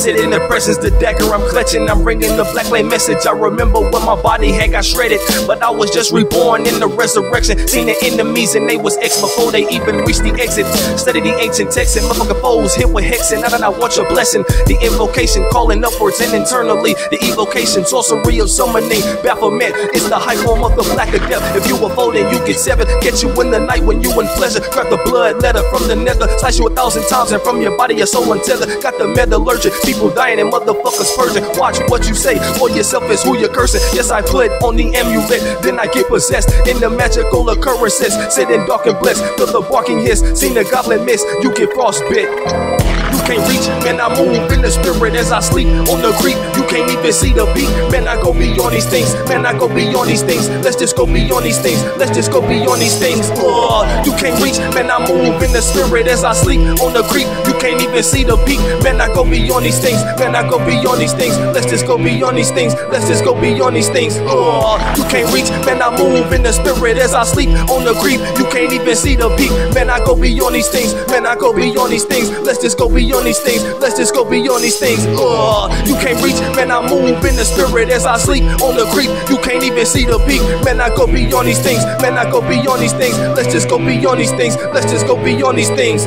sit in the presence, the dagger I'm clutching. I'm bringing the black flame message. I remember when my body had got shredded, but I was just reborn in the resurrection. Seen the enemies and they was X before they even reached the exit. Study the ancient text and motherfucking foes hit with hexing. Now that I want your blessing, the invocation calling upwards and internally. The evocation, sorcery of summoning, bafflement. It's the high form of the black of death. If you were folding, you get severed. Get you in the night when you in pleasure. Grab the blood letter from the nether, slice you 1,000 times, and from your body your soul untethered. Got the metallurgic, people dying and motherfuckers purging. Watch what you say, for yourself is who you're cursing. Yes, I put on the amulet, then I get possessed in the magical occurrences. Sitting dark and blessed, feel the barking hiss. Seen the goblin miss, you get frostbit. You can't reach, man, I move in the spirit as I sleep on the creek. You can't even see the peak, man, I go beyond these things. Man, I go beyond these things. Let's just go beyond these things. Let's just go beyond these things. You can't reach, man, I move in the spirit as I sleep on the creek. You can't even see the peak, man, I go beyond these things. Man, I go beyond these things. Let's just go beyond these things. Let's just go beyond these things. You can't reach, man, I move in the spirit as I sleep on the creek. You can't even see the peak, man, I go beyond these things. Man, I go beyond these things. Let's just go beyond these things. Let's just go beyond these things. You can't reach, man, I move in the spirit as I sleep on the creek. You can't even see the peak, man, I go beyond these things. Man, I go beyond these things. Let's just go beyond these things. Let's just go beyond these things.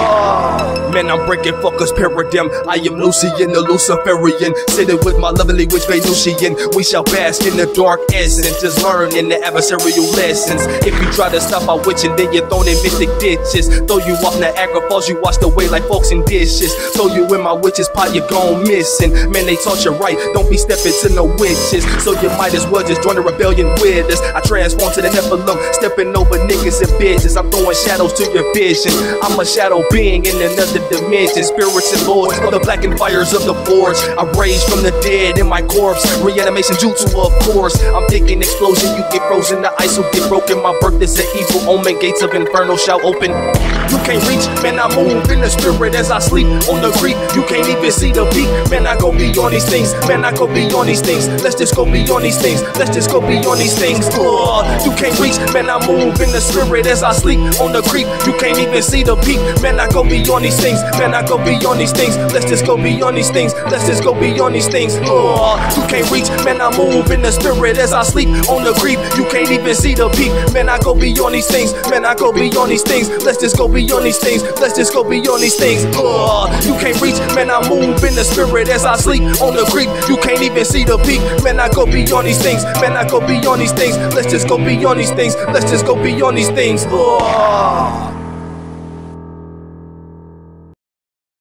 Man, I'm breaking fuckers paradigm. I am Lucian, the Luciferian, sitting with my lovely witch Venusian. We shall bask in the dark essence, just learn in the adversarial lessons. If you try to stop our witching, then you're thrown in mystic ditches. Throw you off Niagara Falls, you washed away like forks and dishes. Throw you in my witch's pot, you're gone missing. Man, they taught you right, don't be stepping to no witches. So you might as well just join the rebellion with us. I transform to the Nephilim, stepping over niggas and bitches. I'm throwing shadows to your vision. I'm a shadow being in another dimension. Spirits and lords of the blackened fires of the forge. I rage from the dead in my corpse. Reanimation jutsu, of course. I'm thinking explosion, you get frozen. The ice will get broken. My birth is an evil omen. Gates of inferno shall open. You can't reach, man, I move in the spirit as I sleep on the creek. You can't even see the peak, man, I go beyond these things. Man, I go beyond these things. Let's just go beyond these things. Let's just go beyond these things. You can't reach, man, I move in the spirit as I sleep on the creek. You can't even see the peak, man, I go beyond these things. Man, I go beyond these things. Let's just go beyond these things. Let's just go beyond these things. You can't reach, man, I move in the spirit as I sleep on the creek. You can't even see the peak, man, I go beyond these things. Man, I go beyond these things. Let's just go beyond these things. Let's just go beyond these things. You can't reach, man, I move in the spirit as I sleep on the creek. You can't even see the peak, man, I go beyond these things. Man, I go beyond these things. Let's just go beyond these things. Let's just go beyond these things.